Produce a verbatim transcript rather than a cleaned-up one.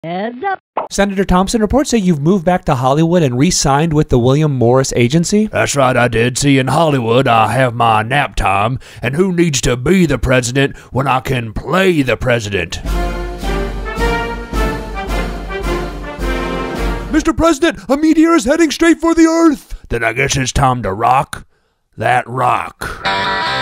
Headzup. Senator Thompson, reports say you've moved back to Hollywood and re-signed with the William Morris Agency. That's right, I did. See, in Hollywood, I have my nap time, and who needs to be the president when I can play the president? Mister President, a meteor is heading straight for the Earth. Then I guess it's time to rock that rock.